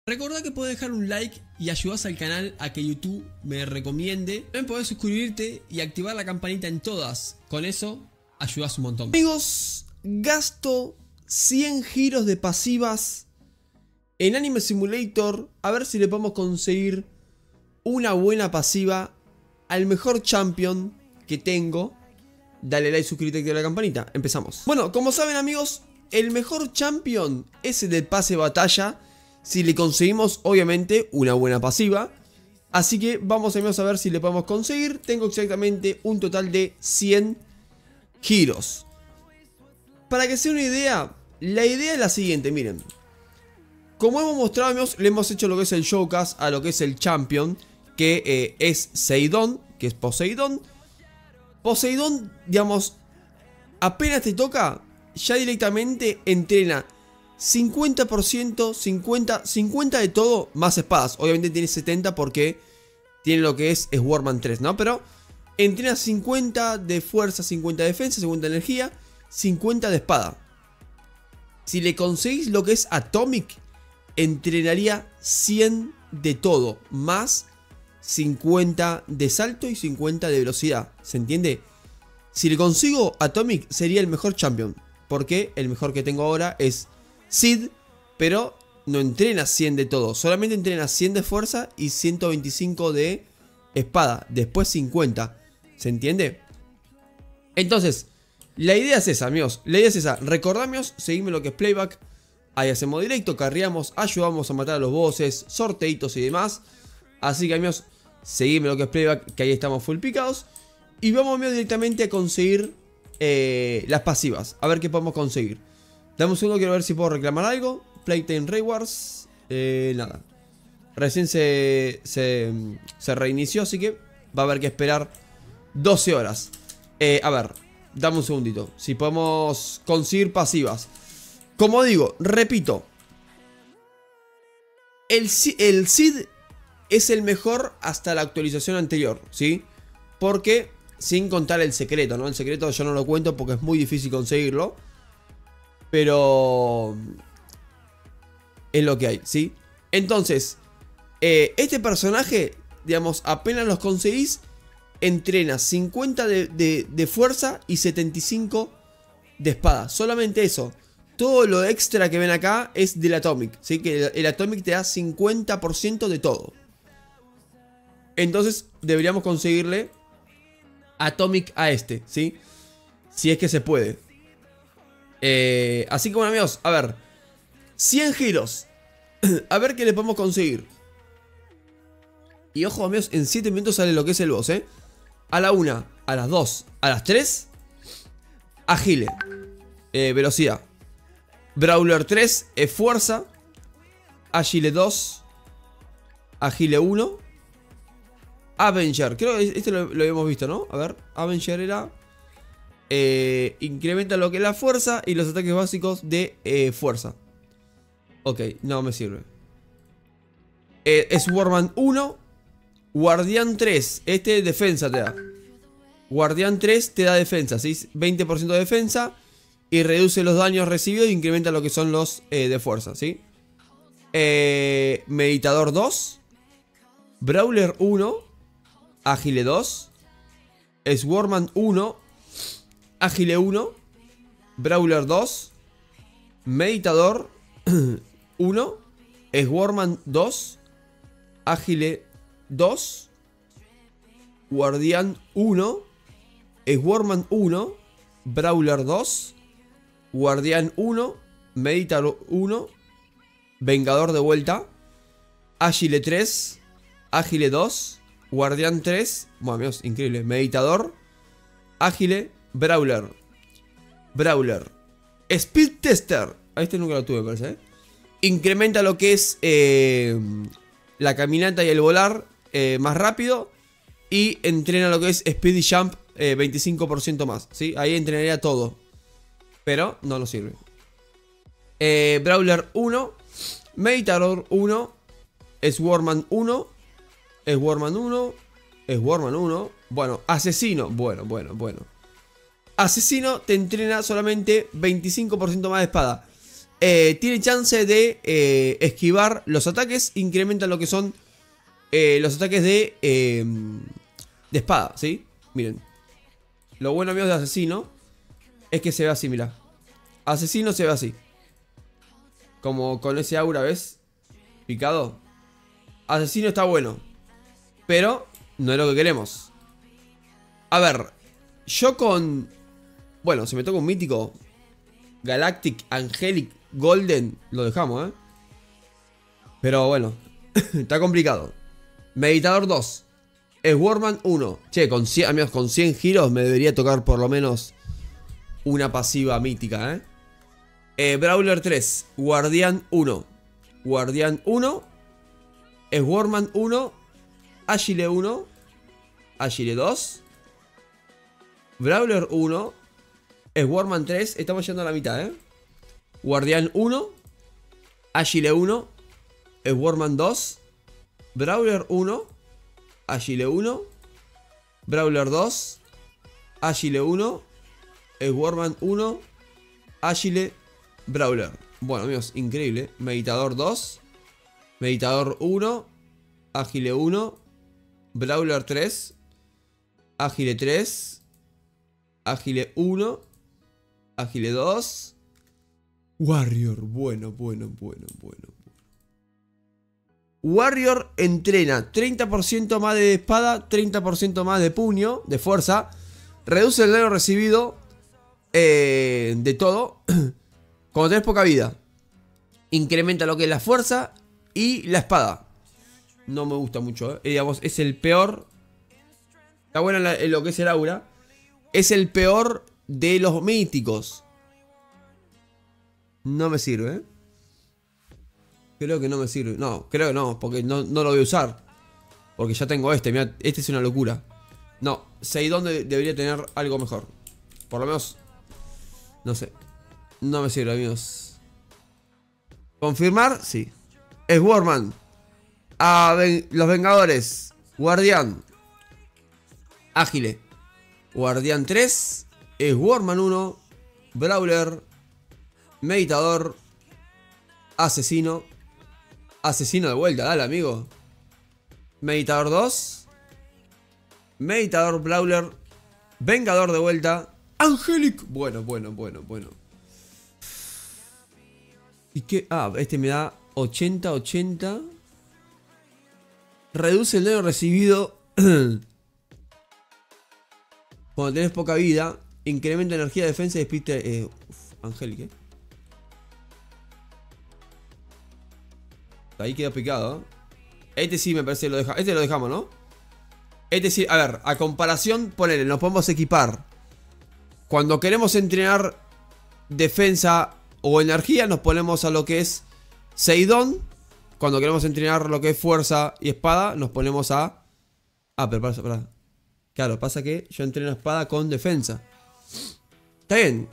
Recordá que podés dejar un like y ayudás al canal a que YouTube me recomiende. También podés suscribirte y activar la campanita en todas. Con eso ayudás un montón. Amigos, gasto 100 giros de pasivas en Anime Simulator. A ver si le podemos conseguir una buena pasiva al mejor champion que tengo. Dale like, suscríbete y activa la campanita. Empezamos. Bueno, como saben amigos, el mejor champion es el del pase de batalla. Si le conseguimos, obviamente, una buena pasiva. Así que vamos amigos a ver si le podemos conseguir. Tengo exactamente un total de 100 giros. Para que sea una idea, la idea es la siguiente, miren. Como hemos mostrado amigos, le hemos hecho lo que es el showcase a lo que es el champion, que es Seidon, que es Poseidón. Poseidón, digamos, apenas te toca, ya directamente entrena 50%, 50 de todo, más espadas. Obviamente tiene 70 porque tiene lo que es Swordman 3, ¿no? Pero entrena 50 de fuerza, 50 de defensa, 50 de energía, 50 de espada. Si le conseguís lo que es Atomic, entrenaría 100 de todo, más 50 de salto y 50 de velocidad. ¿Se entiende? Si le consigo Atomic, sería el mejor champion, porque el mejor que tengo ahora es Sid, pero no entrena 100 de todo, solamente entrena 100 de fuerza y 125 de espada, después 50, ¿se entiende? Entonces, la idea es esa amigos, la idea es esa, recordamos, seguime lo que es playback, ahí hacemos directo, carreamos, ayudamos a matar a los bosses, sorteitos y demás, así que amigos, seguime lo que es playback, que ahí estamos full picados, y vamos amigos directamente a conseguir las pasivas, a ver qué podemos conseguir. Dame un segundo, quiero ver si puedo reclamar algo. Playtime Rewards. Nada. Recién se reinició, así que va a haber que esperar 12 horas. A ver, dame un segundito. Si podemos conseguir pasivas. Como digo, repito. El Sid es el mejor hasta la actualización anterior, ¿sí? Porque, sin contar el secreto, ¿no? El secreto yo no lo cuento porque es muy difícil conseguirlo. Pero es lo que hay, ¿sí? Entonces, este personaje, digamos, apenas los conseguís, entrena 50 de fuerza y 75 de espada. Solamente eso. Todo lo extra que ven acá es del Atomic, ¿sí? Que el Atomic te da 50% de todo. Entonces, deberíamos conseguirle Atomic a este, ¿sí? Si es que se puede. Así que bueno amigos, a ver, 100 giros. A ver qué le podemos conseguir. Y ojo amigos, en 7 minutos sale lo que es el boss, a la 1, a las 2, a las 3 Agile, velocidad. Brawler 3 es fuerza. Agile 2, Agile 1, Avenger, creo que este lo habíamos visto, ¿no? A ver, Avenger era incrementa lo que es la fuerza y los ataques básicos de fuerza. Ok, no me sirve. Swordman 1, Guardián 3. Este defensa te da. Guardián 3 te da defensa, ¿sí? 20% de defensa y reduce los daños recibidos e incrementa lo que son los de fuerza, ¿sí? Meditador 2, Brawler 1, Agile 2, Swordman 1, Agile 1, Brawler 2, Meditador 1, Swordman 2, Agile 2, Guardián 1, Swordman 1, Brawler 2, Guardián 1, Meditador 1, Vengador de vuelta, Agile 3, Agile 2, Guardián 3, bueno amigos, increíble, Meditador, Agile, Brawler, Speed Tester, a este nunca lo tuve, me parece, incrementa lo que es la caminata y el volar más rápido. Y entrena lo que es Speed y Jump 25% más, ¿sí? Ahí entrenaría todo, pero no nos sirve. Brawler 1, Meditador 1, Swordman 1, Swordman 1, Swordman 1. Bueno, Asesino, bueno. Asesino te entrena solamente 25% más de espada. tiene chance de esquivar los ataques. Incrementa lo que son los ataques de espada, ¿sí? Miren. Lo bueno, amigos, de asesino es que se ve así, mirá. Asesino se ve así. Como con ese aura, ¿ves? Picado. Asesino está bueno. Pero no es lo que queremos. A ver. Yo con... Bueno, si me toca un mítico Galactic, Angelic, Golden, lo dejamos, ¿eh? Pero bueno. Está complicado. Meditador 2. Swordman 1. Che, con 100, amigos, con 100 giros me debería tocar por lo menos una pasiva mítica, ¿eh? Brawler 3. Guardián 1. Guardián 1. Swordman 1. Agile 1. Agile 2. Brawler 1. Swordman 3. Estamos yendo a la mitad, ¿eh? Guardián 1. Agile 1. Swordman 2. Brawler 1. Agile 1. Brawler 2. Agile 1. Swordman 1. Agile. Brawler. Bueno, amigos, increíble. Meditador 2. Meditador 1. Agile 1. Brawler 3. Agile 3. Agile 1. Agile 2. Warrior. Bueno. Warrior entrena 30% más de espada, 30% más de puño, de fuerza. Reduce el daño recibido de todo cuando tenés poca vida. Incrementa lo que es la fuerza y la espada. No me gusta mucho, digamos, es el peor. Está bueno en lo que es el aura. Es el peor de los míticos. No me sirve, ¿eh? Creo que no me sirve. No, creo que no, porque no lo voy a usar. Porque ya tengo este, mirá, este es una locura. No, Seidon debería tener algo mejor. Por lo menos, no sé. No me sirve, amigos. Confirmar, sí. Swordman. Los Vengadores. Guardián. Ágile. Guardián 3. Swordman 1. Brawler. Meditador. Asesino. Asesino de vuelta, dale, amigo. Meditador 2. Meditador Brawler. Vengador de vuelta. Angelic. Bueno. ¿Y qué? Ah, este me da 80. Reduce el daño recibido cuando tenés poca vida. Incrementa energía, defensa y speed. Angelic, Ahí quedó picado. Este sí me parece que lo deja. Este lo dejamos, ¿no? Este sí, a ver, a comparación, ponele, nos podemos equipar. Cuando queremos entrenar defensa o energía, nos ponemos a lo que es Seidon. Cuando queremos entrenar lo que es fuerza y espada, nos ponemos a... Ah, pero para. Claro, pasa que yo entreno espada con defensa. Está bien.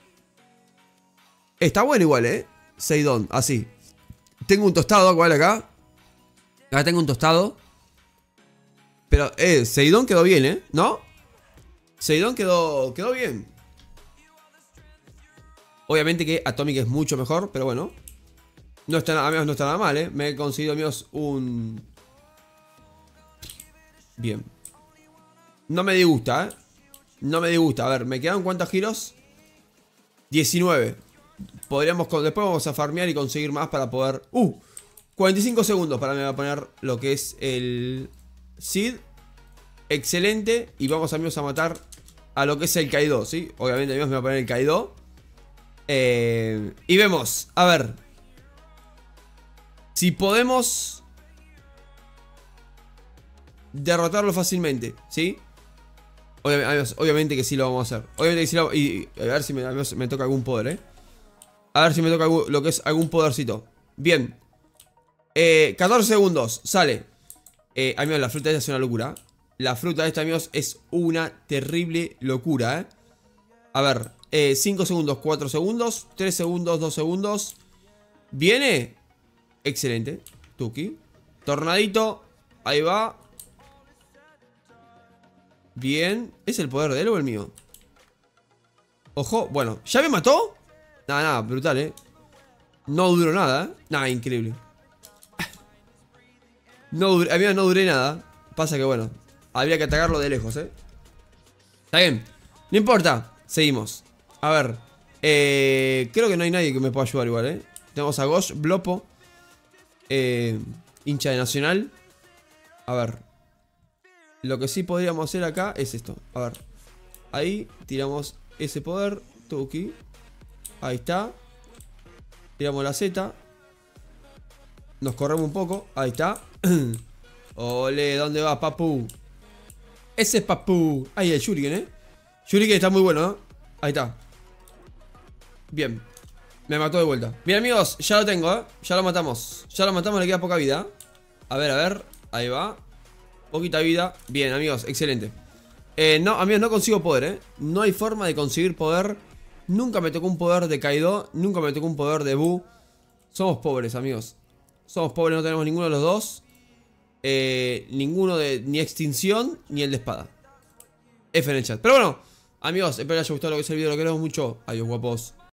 Está bueno igual, Seidon, así. Tengo un tostado, igual acá. Acá tengo un tostado. Pero, Seidon quedó bien, ¿no? Seidon quedó bien. Obviamente que Atomic es mucho mejor, pero bueno. No está, amigos, no está nada mal, Me he conseguido, amigos, un... Bien. No me disgusta, No me disgusta. A ver, ¿me quedan cuántos giros? 19. Podríamos, después vamos a farmear y conseguir más para poder... 45 segundos para me va a poner lo que es el Sid. Excelente. Y vamos, amigos, a matar a lo que es el Kaido, ¿sí? Obviamente, amigos, me va a poner el Kaido. Y vemos, a ver, si podemos derrotarlo fácilmente, ¿sí? Obviamente que sí lo vamos a hacer. Obviamente que sí lo... Y a ver si me toca algún poder, A ver si me toca lo que es algún podercito. Bien. 14 segundos. Sale. Amigos, la fruta esta es una locura. La fruta esta, amigos, es una terrible locura, A ver. 5 segundos, 4 segundos. 3 segundos, 2 segundos. ¿Viene? Excelente. Tuki. Tornadito. Ahí va. Bien. ¿Es el poder de él o el mío? Ojo. Bueno. ¿Ya me mató? Nada, brutal, No duró nada, ¿eh? Nada, increíble. Amigos, no duré nada. Pasa que bueno, habría que atacarlo de lejos, ¿eh? Está bien. No importa. Seguimos. A ver. Creo que no hay nadie que me pueda ayudar igual, ¿eh? Tenemos a Gosh, Blopo. Hincha de Nacional. A ver. Lo que sí podríamos hacer acá es esto. A ver. Ahí tiramos ese poder. Tuki. Ahí está. Tiramos la Z. Nos corremos un poco. Ahí está. Ole, ¿dónde va, papu? Ese es papu. Ahí el Shuriken, ¿eh? Shuriken está muy bueno, ¿no? Ahí está. Bien. Me mató de vuelta. Bien, amigos, ya lo tengo, ¿eh? Ya lo matamos. Ya lo matamos, le queda poca vida. A ver. Ahí va. Poquita vida. Bien, amigos, excelente. No, amigos, no consigo poder, ¿eh? No hay forma de conseguir poder. Nunca me tocó un poder de Kaido. Nunca me tocó un poder de Buu. Somos pobres, amigos. Somos pobres, no tenemos ninguno de los dos. Ninguno de ni extinción ni el de espada. F en el chat. Pero bueno, amigos, espero que les haya gustado lo que es el video. Lo queremos mucho. Adiós, guapos.